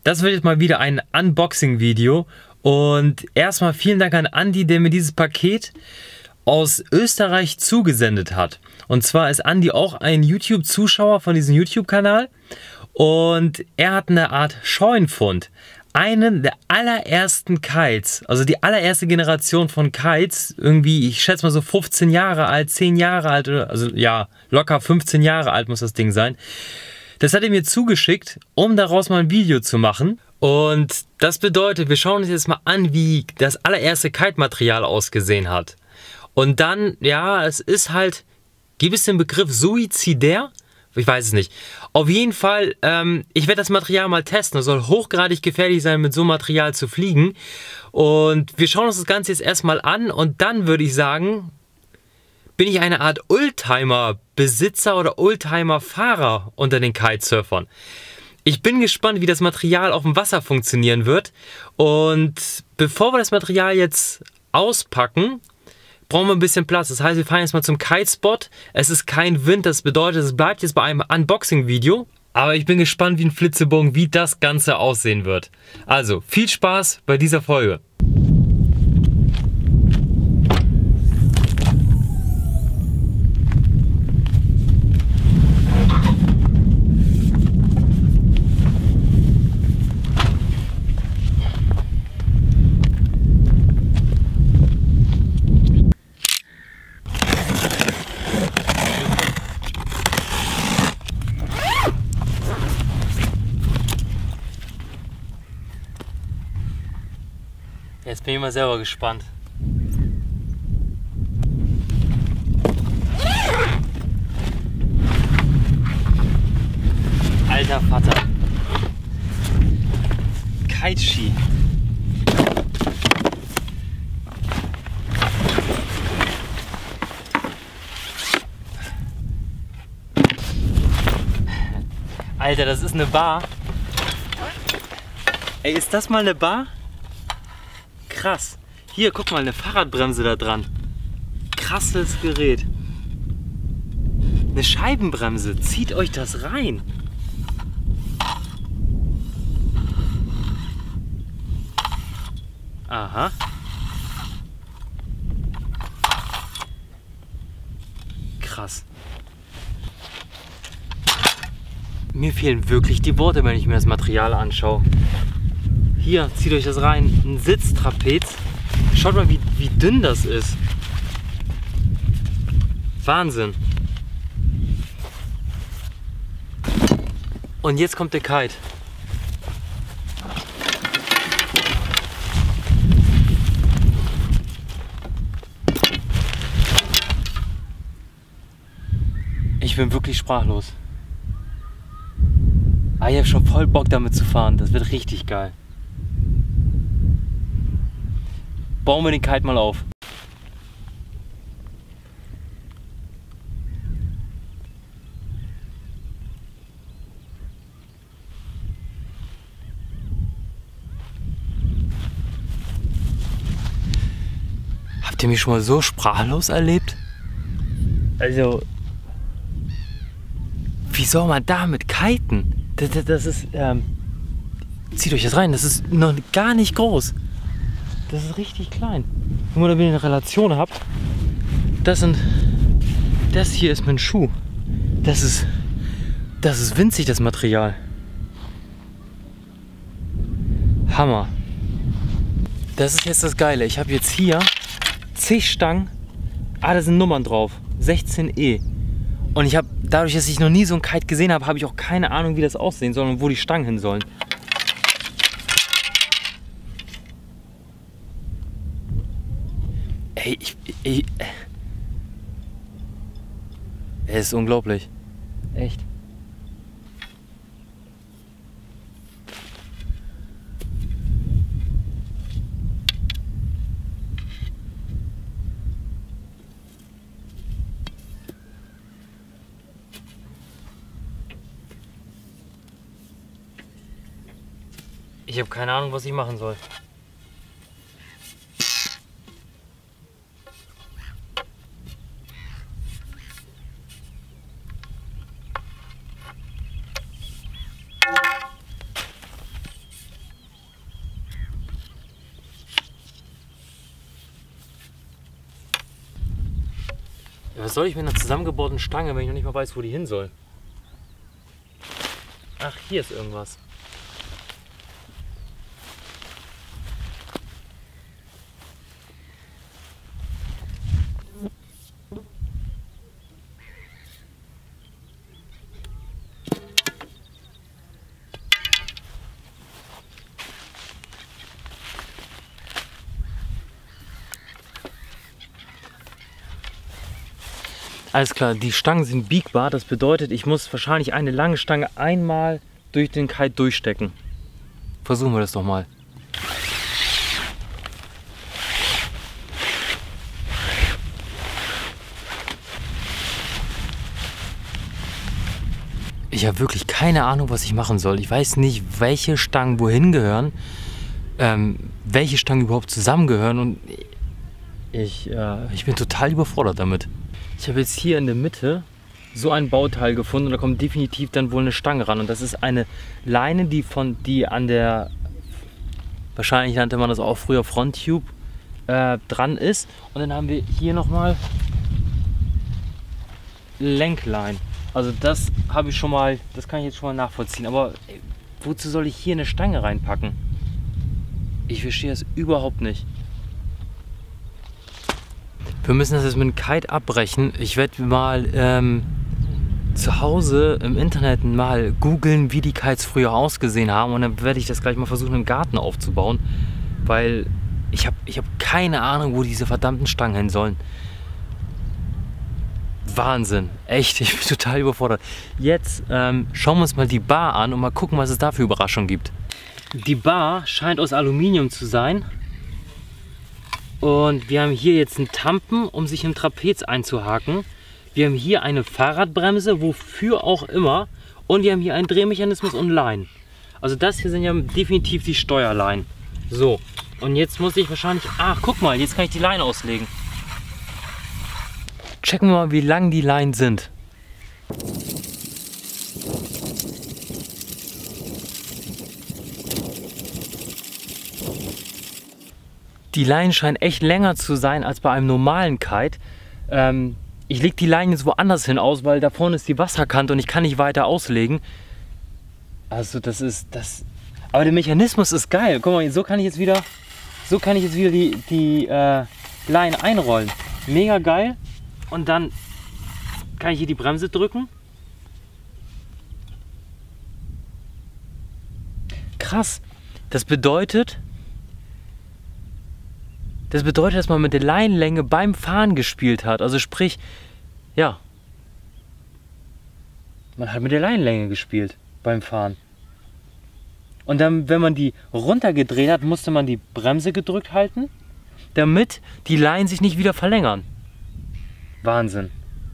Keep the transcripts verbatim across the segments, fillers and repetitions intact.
Das wird jetzt mal wieder ein Unboxing-Video. Und erstmal vielen Dank an Andi, der mir dieses Paket aus Österreich zugesendet hat. Und zwar ist Andi auch ein YouTube-Zuschauer von diesem YouTube-Kanal. Und er hat eine Art Scheunenfund. Einen der allerersten Kites, also die allererste Generation von Kites, irgendwie, ich schätze mal so fünfzehn Jahre alt, zehn Jahre alt, also ja, locker fünfzehn Jahre alt muss das Ding sein. Das hat er mir zugeschickt, um daraus mal ein Video zu machen. Und das bedeutet, wir schauen uns jetzt mal an, wie das allererste Kite-Material ausgesehen hat. Und dann, ja, es ist halt, gibt es den Begriff suizidär? Ich weiß es nicht. Auf jeden Fall, ähm, ich werde das Material mal testen. Es soll hochgradig gefährlich sein, mit so einem Material zu fliegen. Und wir schauen uns das Ganze jetzt erstmal an. Und dann würde ich sagen, bin ich eine Art Oldtimer-Besitzer oder Oldtimer-Fahrer unter den Kitesurfern. Ich bin gespannt, wie das Material auf dem Wasser funktionieren wird. Und bevor wir das Material jetzt auspacken, brauchen wir ein bisschen Platz. Das heißt, wir fahren jetzt mal zum Kitespot. Es ist kein Wind, das bedeutet, es bleibt jetzt bei einem Unboxing-Video. Aber ich bin gespannt wie ein Flitzebogen, wie das Ganze aussehen wird. Also, viel Spaß bei dieser Folge. Jetzt bin ich mal selber gespannt. Alter Vater. Kite-Ski. Alter, das ist eine Bar. Ey, ist das mal eine Bar? Krass. Hier, guck mal, eine Fahrradbremse da dran. Krasses Gerät. Eine Scheibenbremse. Zieht euch das rein. Aha. Krass. Mir fehlen wirklich die Worte, wenn ich mir das Material anschaue. Hier, zieht euch das rein. Ein Sitztrapez. Schaut mal, wie, wie dünn das ist. Wahnsinn. Und jetzt kommt der Kite. Ich bin wirklich sprachlos. Ah, ich habe schon voll Bock damit zu fahren. Das wird richtig geil. Bauen wir den Kite mal auf. Habt ihr mich schon mal so sprachlos erlebt? Also, wie soll man damit kiten? Das, das, das ist, ähm, zieht euch das rein, das ist noch gar nicht groß. Das ist richtig klein. Nur damit ihr eine Relation habt, das sind, das hier ist mein Schuh. Das ist, das ist winzig, das Material. Hammer. Das ist jetzt das Geile. Ich habe jetzt hier zig Stangen. Ah, da sind Nummern drauf. sechzehn E. Und ich habe, dadurch, dass ich noch nie so ein Kite gesehen habe, habe ich auch keine Ahnung, wie das aussehen soll und wo die Stangen hin sollen. Ey, ich, ich, es ist unglaublich. Echt. Ich habe keine Ahnung, was ich machen soll. Was soll ich mit einer zusammengebauten Stange, wenn ich noch nicht mal weiß, wo die hin soll? Ach, hier ist irgendwas. Alles klar, die Stangen sind biegbar. Das bedeutet, ich muss wahrscheinlich eine lange Stange einmal durch den Kite durchstecken. Versuchen wir das doch mal. Ich habe wirklich keine Ahnung, was ich machen soll. Ich weiß nicht, welche Stangen wohin gehören, ähm, welche Stangen überhaupt zusammengehören und ich, äh, ich bin total überfordert damit. Ich habe jetzt hier in der Mitte so ein Bauteil gefunden und da kommt definitiv dann wohl eine Stange ran. Und das ist eine Leine, die von die an der, wahrscheinlich nannte man das auch früher Fronttube, äh, dran ist. Und dann haben wir hier nochmal Lenklein. Also das habe ich schon mal, das kann ich jetzt schon mal nachvollziehen. Aber ey, wozu soll ich hier eine Stange reinpacken? Ich verstehe das überhaupt nicht. Wir müssen das jetzt mit dem Kite abbrechen. Ich werde mal ähm, zu Hause im Internet mal googeln, wie die Kites früher ausgesehen haben. Und dann werde ich das gleich mal versuchen, im Garten aufzubauen. Weil ich habe ich hab keine Ahnung, wo diese verdammten Stangen hin sollen. Wahnsinn. Echt, ich bin total überfordert. Jetzt ähm, schauen wir uns mal die Bar an und mal gucken, was es da für Überraschungen gibt. Die Bar scheint aus Aluminium zu sein. Und wir haben hier jetzt einen Tampen, um sich im Trapez einzuhaken. Wir haben hier eine Fahrradbremse, wofür auch immer. Und wir haben hier einen Drehmechanismus und Leinen. Also das hier sind ja definitiv die Steuerleinen. So, und jetzt muss ich wahrscheinlich... Ach, guck mal, jetzt kann ich die Leine auslegen. Checken wir mal, wie lang die Leinen sind. Die Leinen scheinen echt länger zu sein als bei einem normalen Kite. Ähm, ich lege die Leinen jetzt woanders hin aus, weil da vorne ist die Wasserkante und ich kann nicht weiter auslegen. Also das ist das. Aber der Mechanismus ist geil. Guck mal, so kann ich jetzt wieder, so kann ich jetzt wieder die, die äh, Leinen einrollen. Mega geil. Und dann kann ich hier die Bremse drücken. Krass. Das bedeutet. Das bedeutet, dass man mit der Leinenlänge beim Fahren gespielt hat. Also sprich, ja, man hat mit der Leinenlänge gespielt beim Fahren. Und dann, wenn man die runtergedreht hat, musste man die Bremse gedrückt halten, damit die Leinen sich nicht wieder verlängern. Wahnsinn.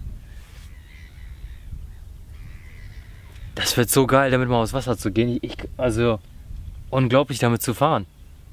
Das wird so geil, damit mal aufs Wasser zu gehen. Ich, also, unglaublich damit zu fahren.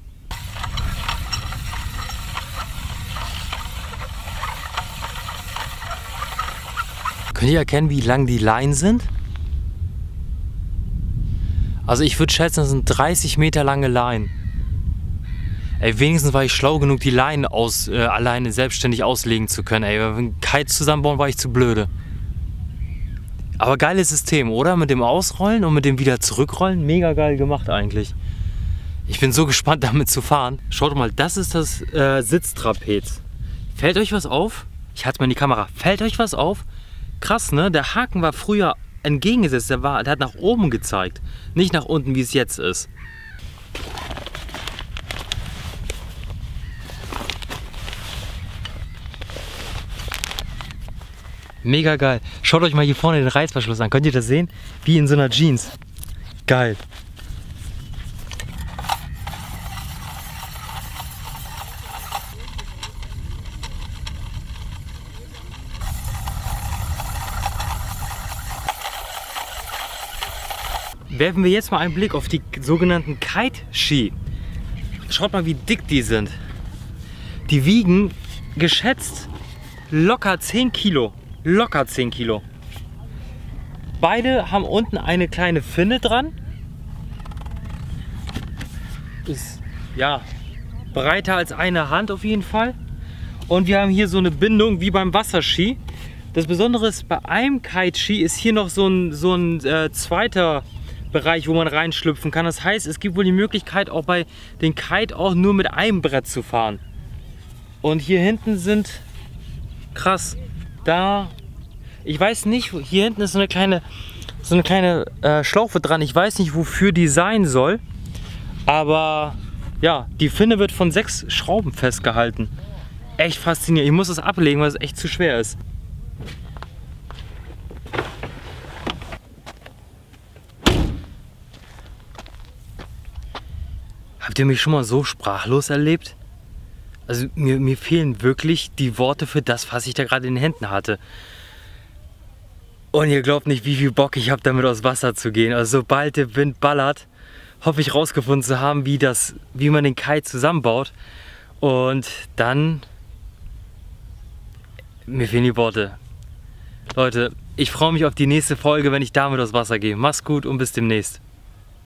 Könnt ihr erkennen, wie lang die Leinen sind? Also ich würde schätzen, das sind dreißig Meter lange Leinen. Ey, wenigstens war ich schlau genug, die Leinen aus, äh, alleine selbstständig auslegen zu können. Ey, wenn Kites zusammenbauen, war ich zu blöde. Aber geiles System, oder? Mit dem Ausrollen und mit dem wieder zurückrollen. Mega geil gemacht eigentlich. Ich bin so gespannt, damit zu fahren. Schaut mal, das ist das äh, Sitztrapez. Fällt euch was auf? Ich halte mal in die Kamera. Fällt euch was auf? Krass, ne? Der Haken war früher entgegengesetzt. Der, war, der hat nach oben gezeigt. Nicht nach unten, wie es jetzt ist. Mega geil. Schaut euch mal hier vorne den Reißverschluss an. Könnt ihr das sehen? Wie in so einer Jeans. Geil. Werfen wir jetzt mal einen Blick auf die sogenannten Kite-Ski. Schaut mal, wie dick die sind. Die wiegen geschätzt locker zehn Kilo. Locker zehn Kilo. Beide haben unten eine kleine Finne dran. Ist ja breiter als eine Hand auf jeden Fall. Und wir haben hier so eine Bindung wie beim Wasserski Das Besondere ist, bei einem Kite-Ski ist hier noch so ein, so ein äh, zweiter Bereich, wo man reinschlüpfen kann. Das heißt, es gibt wohl die Möglichkeit, auch bei den Kite auch nur mit einem Brett zu fahren. Und hier hinten sind, krass, da, ich weiß nicht, hier hinten ist so eine kleine, so eine kleine äh, Schlaufe dran. Ich weiß nicht, wofür die sein soll, aber ja, die Finne wird von sechs Schrauben festgehalten. Echt faszinierend. Ich muss das ablegen, weil es echt zu schwer ist. Habt ihr mich schon mal so sprachlos erlebt? Also mir, mir fehlen wirklich die Worte für das, was ich da gerade in den Händen hatte. Und ihr glaubt nicht, wie viel Bock ich habe, damit aufs Wasser zu gehen. Also sobald der Wind ballert, hoffe ich rausgefunden zu haben, wie, das, wie man den Kite zusammenbaut. Und dann... Mir fehlen die Worte. Leute, ich freue mich auf die nächste Folge, wenn ich damit aufs Wasser gehe. Macht's gut und bis demnächst.